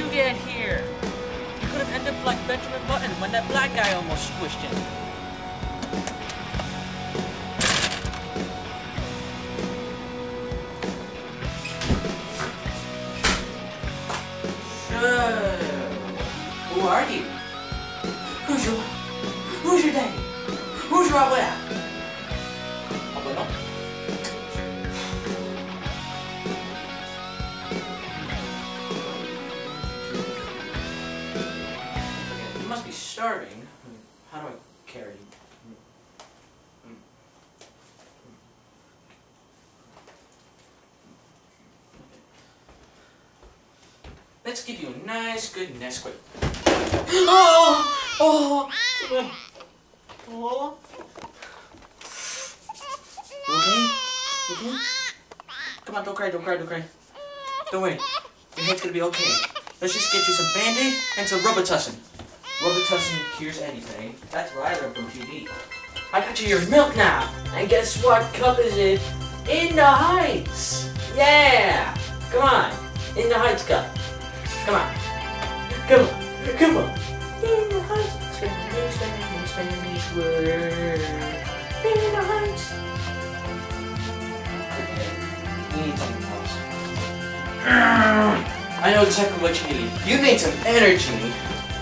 you get here? You could have ended up like Benjamin Button when that black guy almost squished him. Who are you? Who's your daddy? Who's your abuela? Abuelo? You must be starving. How do I carry you? Let's give you a nice, good Nesquik. Oh! Oh! Oh! Okay? Okay? Come on, don't cry, don't cry, don't cry. Don't worry. Your head's gonna be okay. Let's just get you some Band-Aid and some Robitussin. Robitussin cures anything. That's what I learned from TV. I got you your milk now. And guess what cup is it? In the Heights! Yeah! Come on. In the Heights cup. Come on. Come on. Come on. In the Heights. Spanish word. In the Heights. Okay. You need something else. I know exactly what you need. You need some energy.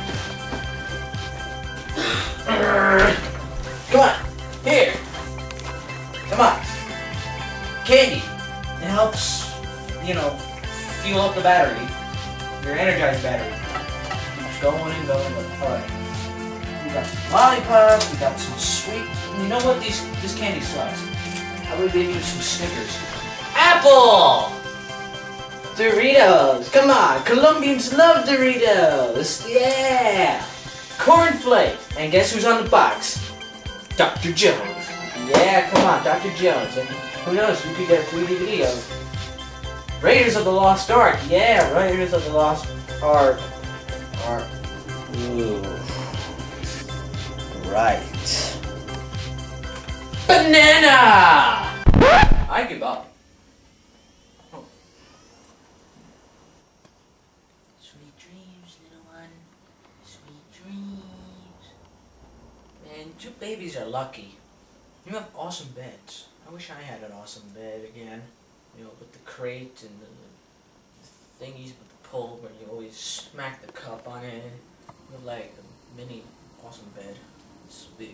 Come on. Here. Come on. Candy. It helps, you know, fuel up the battery. Your energized battery. Keeps going and going and going. Alright. We got some lollipops, we got some sweet. You know what? This candy sucks. I would give you some Snickers. Apple! Doritos! Come on! Colombians love Doritos! Yeah! Cornflakes! And guess who's on the box? Dr. Jones! Yeah, come on, Dr. Jones. And who knows, you could get a free DVD of Raiders of the Lost Ark. Yeah, Raiders of the Lost Ark. Ooh. Right. Banana! I give up. Oh. Sweet dreams, little one. Sweet dreams. Man, you babies are lucky. You have awesome beds. I wish I had an awesome bed again. You know, with the crate and the thingies with the pull where you always smack the cup on it. You have like a mini awesome bed. It's big.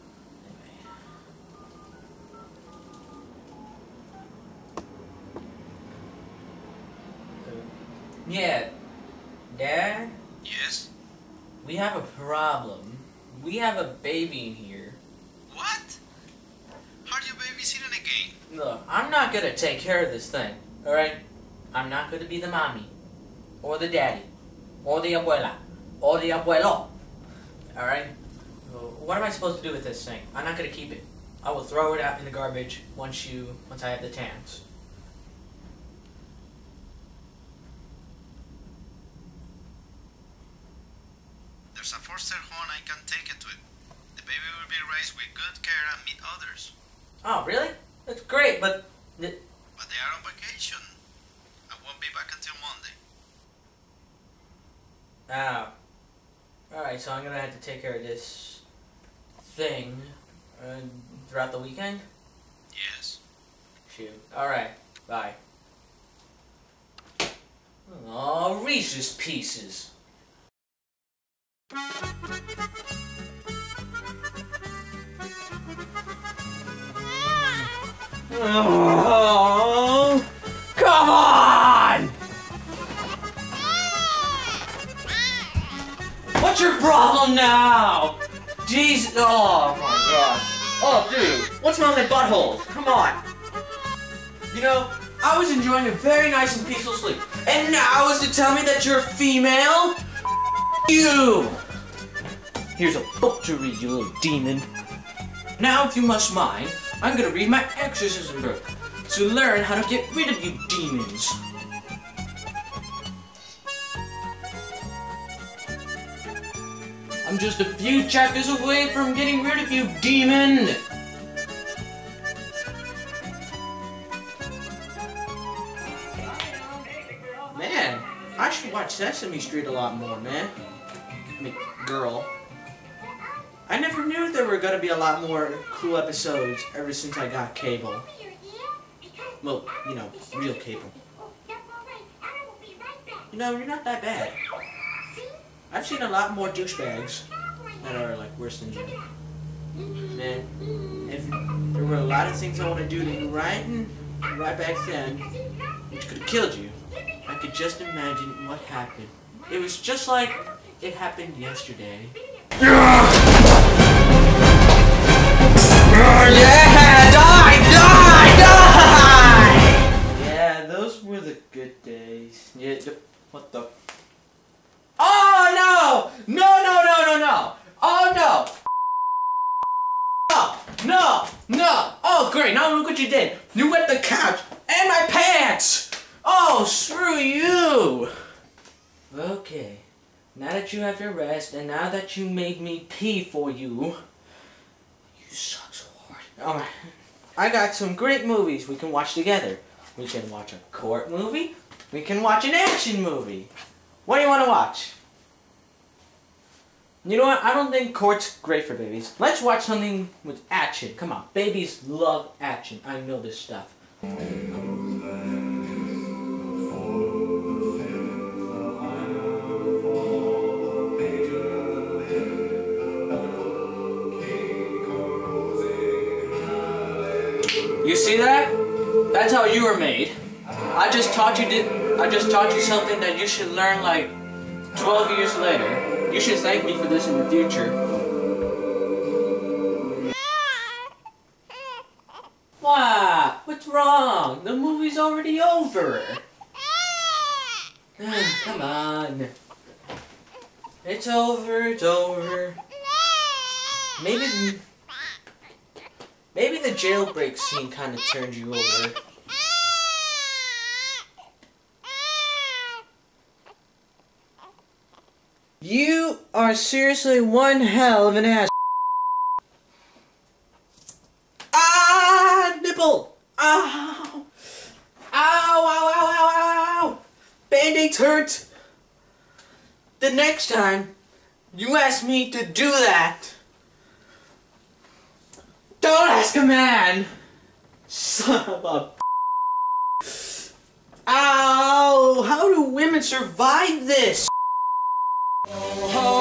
Anyway. Yeah, Dad? Yes? We have a problem. We have a baby in here. What? How are you babysitting again? Look, I'm not gonna take care of this thing, alright? I'm not gonna be the mommy, or the daddy, or the abuela, or the abuelo, alright? What am I supposed to do with this thing? I'm not gonna keep it. I will throw it out in the garbage once I have the tans. There's a foster home I can take it to. The baby will be raised with good care and meet others. Oh, really? That's great, but they are on vacation. I won't be back until Monday. Oh. Alright, so I'm gonna have to take care of this thing throughout the weekend? Yes. Shoot. Alright, bye. Oh, Reese's Pieces. Oh, come on! What's your problem now? Jeez, oh my god. Oh dude, what's wrong with my butthole? Come on. You know, I was enjoying a very nice and peaceful sleep. And now is to tell me that you're female? You! Here's a book to read, you little demon. Now, if you must mind, I'm gonna read my exorcism book to learn how to get rid of you demons. I'm just a few chapters away from getting rid of you, demon! Man, I should watch watch Sesame Street a lot more, man. I mean, girl. I never knew there were gonna be a lot more cool episodes ever since I got cable. Well, you know, real cable. You know, you're not that bad. I've seen a lot more douchebags that are like worse than you. Man, if there were a lot of things I want to do to you right back then, which could have killed you, I could just imagine what happened. It was just like it happened yesterday. Yeah! Die! Die! Die! Yeah, those were the good days. Yeah, what the? Oh no! No! No! No! No! No! Oh no! No! No! Oh great! Now look what you did. You wet the couch and my pants. Oh, screw you! Okay. Now that you have your rest, and now that you made me pee for you, you suck so hard. Alright, I got some great movies we can watch together. We can watch a court movie. We can watch an action movie. What do you want to watch? You know what? I don't think court's great for babies. Let's watch something with action. Come on, babies love action. I know this stuff. You see that? That's how you were made. I just taught you something that you should learn like 12 years later. You should thank me for this in the future. What? What's wrong? The movie's already over. Come on. It's over, it's over. Maybe the jailbreak scene kind of turned you over. You are seriously one hell of an ass. Ah, nipple! Ow! Ow, ow, ow, ow, ow! Band-aids hurt! The next time you ask me to do that, don't ask a man! Son of a... Ow! How do women survive this? Oh.